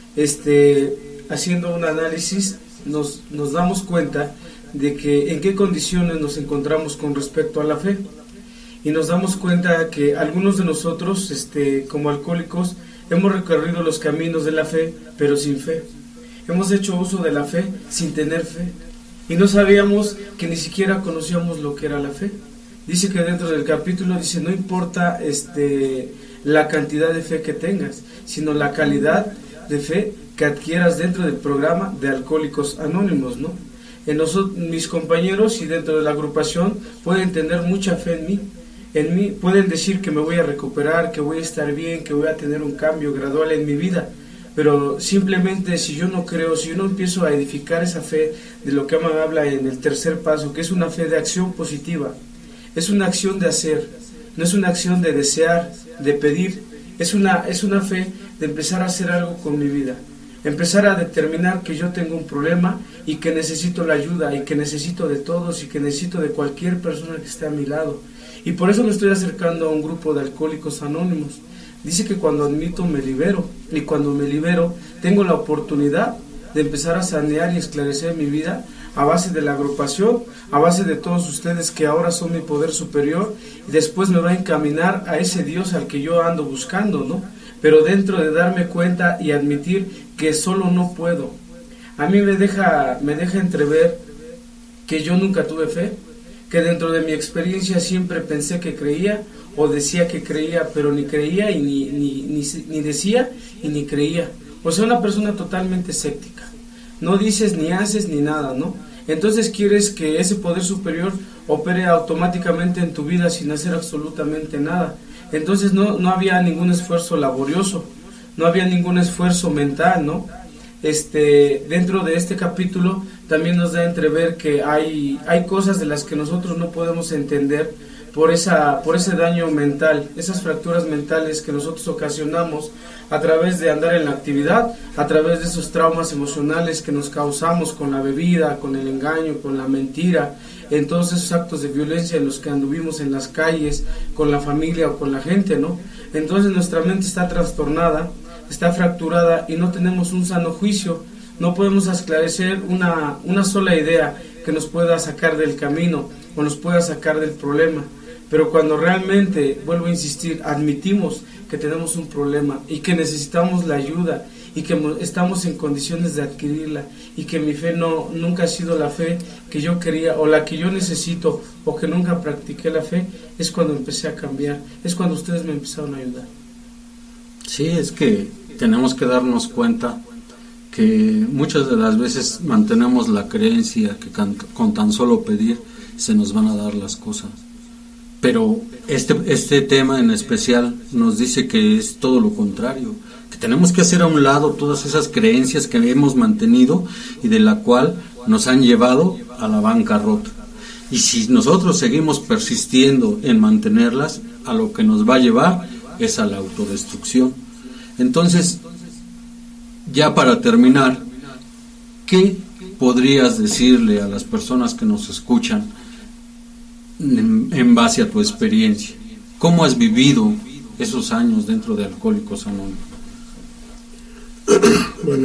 este, haciendo un análisis, nos, nos damos cuenta de que en qué condiciones nos encontramos con respecto a la fe, y nos damos cuenta que algunos de nosotros, este, como alcohólicos, hemos recorrido los caminos de la fe, pero sin fe. Hemos hecho uso de la fe sin tener fe, y no sabíamos que ni siquiera conocíamos lo que era la fe. Dice que dentro del capítulo dice, no importa este la cantidad de fe que tengas, sino la calidad de fe que adquieras dentro del programa de Alcohólicos Anónimos, ¿no? En nosotros, mis compañeros y dentro de la agrupación pueden tener mucha fe en mí, en mí pueden decir que me voy a recuperar, que voy a estar bien, que voy a tener un cambio gradual en mi vida, pero simplemente si yo no creo, si yo no empiezo a edificar esa fe de lo que Ama habla en el tercer paso, que es una fe de acción positiva, es una acción de hacer, no es una acción de desear, de pedir, es una, es una fe de empezar a hacer algo con mi vida, empezar a determinar que yo tengo un problema y que necesito la ayuda y que necesito de todos y que necesito de cualquier persona que esté a mi lado. Y por eso me estoy acercando a un grupo de Alcohólicos Anónimos. Dice que cuando admito me libero, y cuando me libero tengo la oportunidad de empezar a sanear y esclarecer mi vida a base de la agrupación, a base de todos ustedes que ahora son mi poder superior, y después me va a encaminar a ese Dios al que yo ando buscando, ¿no? Pero dentro de darme cuenta y admitir que solo no puedo. A mí me deja, me deja entrever que yo nunca tuve fe, que dentro de mi experiencia siempre pensé que creía o decía que creía, pero ni creía y ni, ni, ni, ni decía y ni creía. O sea, una persona totalmente escéptica. No dices ni haces ni nada, ¿no? Entonces quieres que ese poder superior opere automáticamente en tu vida sin hacer absolutamente nada. Entonces no, no había ningún esfuerzo laborioso, no había ningún esfuerzo mental, ¿no? Este, dentro de este capítulo también nos da a entrever que hay, hay cosas de las que nosotros no podemos entender por, esa, por ese daño mental, esas fracturas mentales que nosotros ocasionamos a través de andar en la actividad, a través de esos traumas emocionales que nos causamos con la bebida, con el engaño, con la mentira, en todos esos actos de violencia en los que anduvimos en las calles, con la familia o con la gente, ¿no? Entonces nuestra mente está trastornada, está fracturada y no tenemos un sano juicio, no podemos esclarecer una, una sola idea que nos pueda sacar del camino o nos pueda sacar del problema. Pero cuando realmente, vuelvo a insistir, admitimos que tenemos un problema y que necesitamos la ayuda y que estamos en condiciones de adquirirla y que mi fe no nunca ha sido la fe que yo quería o la que yo necesito o que nunca practiqué la fe, es cuando empecé a cambiar, es cuando ustedes me empezaron a ayudar. Sí, es que tenemos que darnos cuenta que muchas de las veces mantenemos la creencia que con tan solo pedir se nos van a dar las cosas. Pero este, este tema en especial nos dice que es todo lo contrario, que tenemos que hacer a un lado todas esas creencias que hemos mantenido y de la cual nos han llevado a la bancarrota. Y si nosotros seguimos persistiendo en mantenerlas, a lo que nos va a llevar es a la autodestrucción. Entonces, ya para terminar, ¿qué podrías decirle a las personas que nos escuchan en, en base a tu experiencia? ¿Cómo has vivido esos años dentro de Alcohólicos Anónimos? Bueno,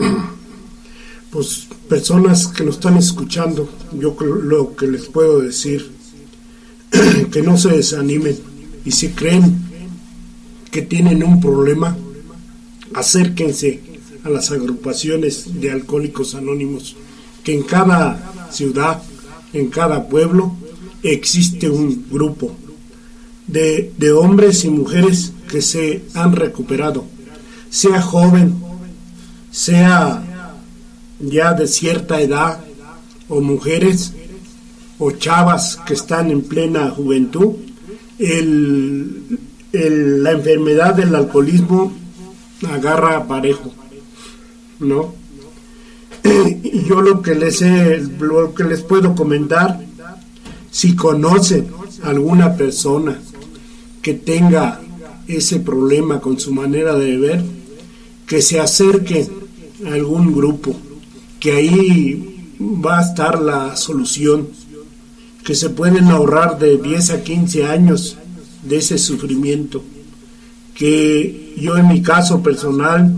pues personas que nos están escuchando, yo lo que les puedo decir, que no se desanimen y si creen que tienen un problema, acérquense a las agrupaciones de Alcohólicos Anónimos, que en cada ciudad, en cada pueblo existe un grupo de, de hombres y mujeres que se han recuperado, sea joven, sea ya de cierta edad, o mujeres o chavas que están en plena juventud. el, el, la enfermedad del alcoholismo agarra parejo, ¿no? Y yo lo que les he, lo que les puedo comentar, si conocen alguna persona que tenga ese problema con su manera de beber, que se acerque a algún grupo, que ahí va a estar la solución, que se pueden ahorrar de diez a quince años de ese sufrimiento, que yo en mi caso personal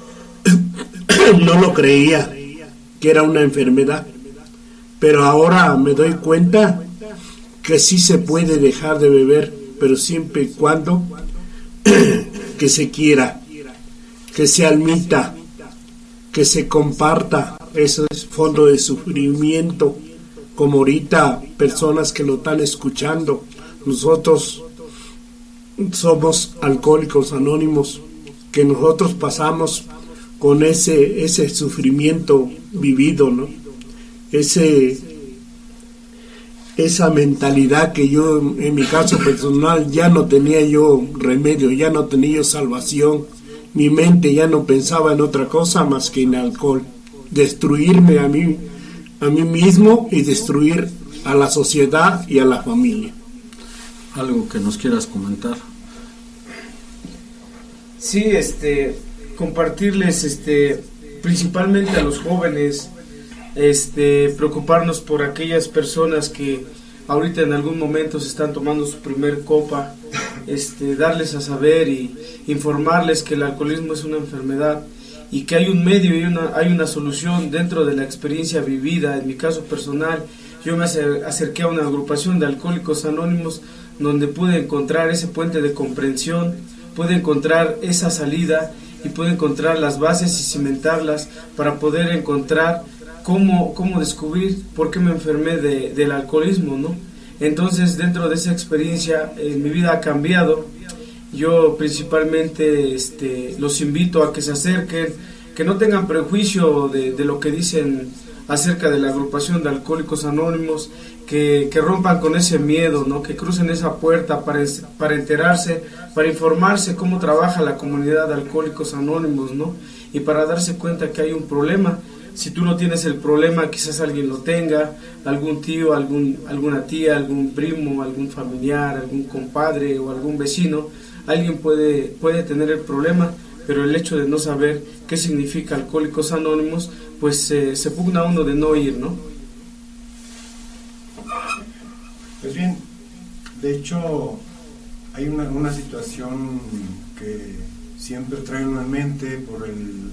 no lo creía que era una enfermedad, pero ahora me doy cuenta que sí se puede dejar de beber, pero siempre y cuando que se quiera, que se admita, que se comparta ese fondo de sufrimiento, como ahorita personas que lo están escuchando. Nosotros somos alcohólicos anónimos, que nosotros pasamos con ese ese sufrimiento vivido, ¿no? Ese esa mentalidad que yo, en mi caso personal, ya no tenía yo remedio, ya no tenía yo salvación. Mi mente ya no pensaba en otra cosa más que en alcohol, destruirme a mí, a mí mismo y destruir a la sociedad y a la familia. ¿Algo que nos quieras comentar? Sí, este, compartirles, este, principalmente a los jóvenes, este, preocuparnos por aquellas personas que ahorita en algún momento se están tomando su primer copa, este, darles a saber y informarles que el alcoholismo es una enfermedad y que hay un medio y una, hay una solución dentro de la experiencia vivida. En mi caso personal, yo me acerqué a una agrupación de alcohólicos anónimos donde pude encontrar ese puente de comprensión, pude encontrar esa salida y pude encontrar las bases y cimentarlas para poder encontrar cómo, cómo descubrir por qué me enfermé de, del alcoholismo, ¿no? Entonces, dentro de esa experiencia, eh, mi vida ha cambiado. Yo principalmente este, los invito a que se acerquen, que no tengan prejuicio de, de lo que dicen acerca de la agrupación de Alcohólicos Anónimos, que, que rompan con ese miedo, ¿no? Que crucen esa puerta para, para enterarse, para informarse cómo trabaja la comunidad de Alcohólicos Anónimos, ¿no? Y para darse cuenta que hay un problema. Si tú no tienes el problema, quizás alguien lo tenga, algún tío, algún, alguna tía, algún primo, algún familiar, algún compadre o algún vecino. Alguien puede, puede tener el problema, pero el hecho de no saber qué significa Alcohólicos Anónimos, pues eh, se pugna uno de no ir, ¿no? Pues bien, de hecho hay una, una situación que siempre trae uno en mente por el,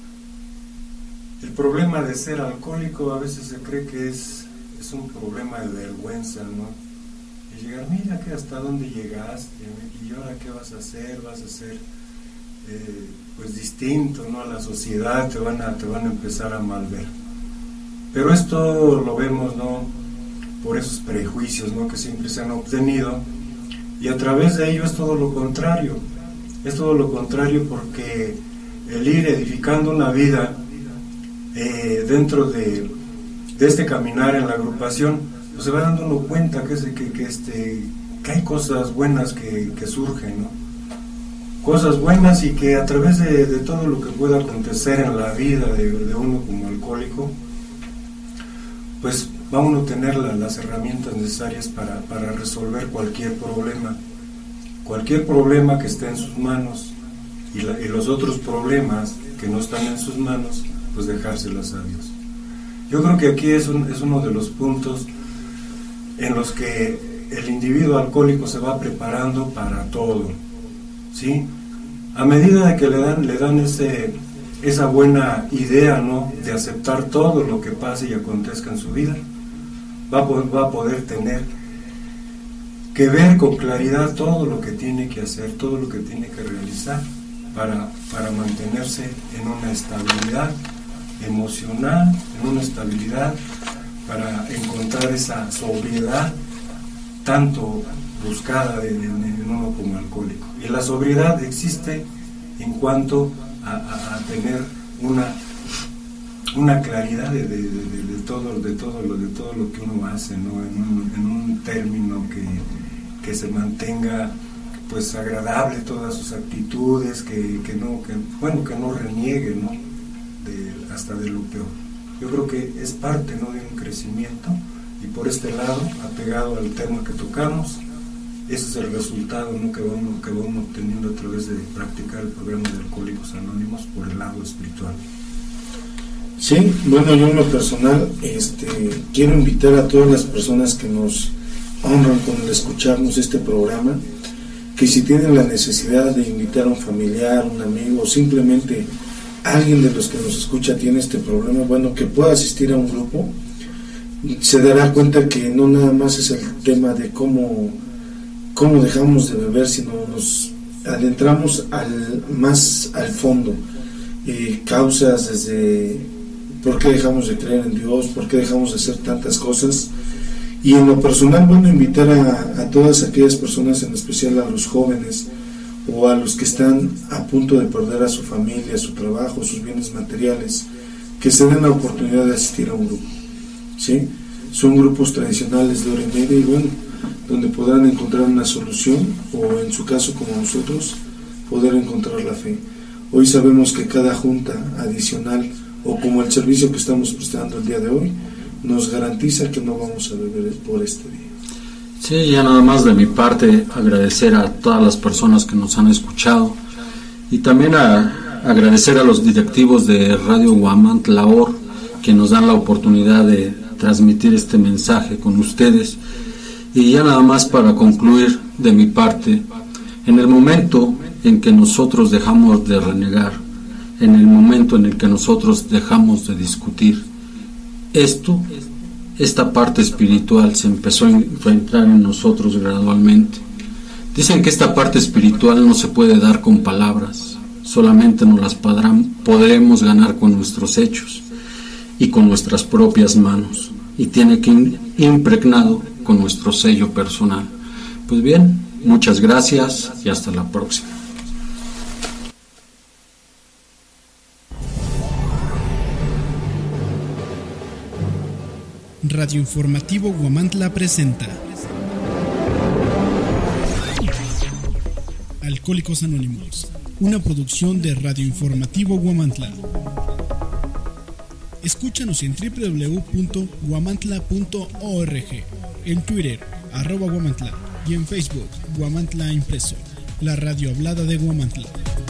el problema de ser alcohólico. A veces se cree que es, es un problema de vergüenza, ¿no? Y llegar, mira que hasta dónde llegaste, y ahora qué vas a hacer, vas a ser eh, pues distinto, ¿no? A la sociedad, te van a, te van a empezar a malver. Pero esto lo vemos, ¿no? Por esos prejuicios, ¿no? Que siempre se han obtenido, y a través de ello es todo lo contrario, es todo lo contrario, porque el ir edificando una vida eh, dentro de, de este caminar en la agrupación, pues se va dando uno cuenta que, es, que, que, este, que hay cosas buenas que, que surgen, ¿no? Cosas buenas, y que a través de, de todo lo que pueda acontecer en la vida de, de uno como alcohólico, pues va uno a tener la, las herramientas necesarias para, para resolver cualquier problema, cualquier problema que esté en sus manos, y, la, y los otros problemas que no están en sus manos, pues dejárselas a Dios. Yo creo que aquí es, un, es uno de los puntos en los que el individuo alcohólico se va preparando para todo, ¿sí? A medida de que le dan, le dan ese, esa buena idea, ¿no? De aceptar todo lo que pase y acontezca en su vida, va a poder, va a poder tener que ver con claridad todo lo que tiene que hacer, todo lo que tiene que realizar para, para mantenerse en una estabilidad emocional, en una estabilidad para encontrar esa sobriedad tanto buscada de, de, en uno como alcohólico. Y la sobriedad existe en cuanto a, a, a tener una una claridad de, de, de, de todo de todo lo de todo lo que uno hace, ¿no? En un, en un término que, que se mantenga pues agradable todas sus actitudes, que, que no que bueno que no reniegue, ¿no? De, hasta de lo peor. Yo creo que es parte, ¿no? De un crecimiento, y por este lado, apegado al tema que tocamos, ese es el resultado, ¿no? que vamos que vamos obteniendo a través de practicar el programa de Alcohólicos Anónimos por el lado espiritual. Sí, bueno, yo en lo personal este, quiero invitar a todas las personas que nos honran con el escucharnos este programa, que si tienen la necesidad de invitar a un familiar, un amigo, o simplemente alguien de los que nos escucha tiene este problema, bueno, que pueda asistir a un grupo, se dará cuenta que no nada más es el tema de cómo, cómo dejamos de beber, sino nos adentramos al, más al fondo, eh, causas desde por qué dejamos de creer en Dios, por qué dejamos de hacer tantas cosas, Y en lo personal, bueno, invitar a, a todas aquellas personas, en especial a los jóvenes o a los que están a punto de perder a su familia, su trabajo, sus bienes materiales, que se den la oportunidad de asistir a un grupo, ¿sí? Son grupos tradicionales de hora y media y bueno, donde podrán encontrar una solución o en su caso como nosotros, poder encontrar la fe. Hoy sabemos que cada junta adicional o como el servicio que estamos prestando el día de hoy nos garantiza que no vamos a beber por este día. Sí, ya nada más de mi parte agradecer a todas las personas que nos han escuchado y también a agradecer a los directivos de Radio Huamantla O R que nos dan la oportunidad de transmitir este mensaje con ustedes. Y ya nada más para concluir de mi parte, en el momento en que nosotros dejamos de renegar, en el momento en el que nosotros dejamos de discutir, esto, esta parte espiritual se empezó a entrar en nosotros gradualmente. Dicen que esta parte espiritual no se puede dar con palabras, solamente nos las podremos ganar con nuestros hechos y con nuestras propias manos, y tiene que ir impregnado con nuestro sello personal. Pues bien, muchas gracias y hasta la próxima. Radio Informativo Huamantla presenta Alcohólicos Anónimos, una producción de Radio Informativo Huamantla. Escúchanos en doble u doble u doble u punto huamantla punto org, en Twitter, arroba Huamantla, y en Facebook, Huamantla Impreso, la radio hablada de Huamantla.